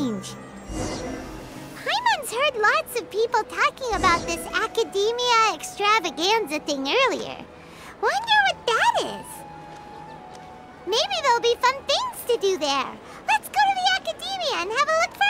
strange. Paimon's heard lots of people talking about this Academia Extravaganza thing earlier. Wonder what that is. Maybe there'll be fun things to do there. Let's go to the Academia and have a look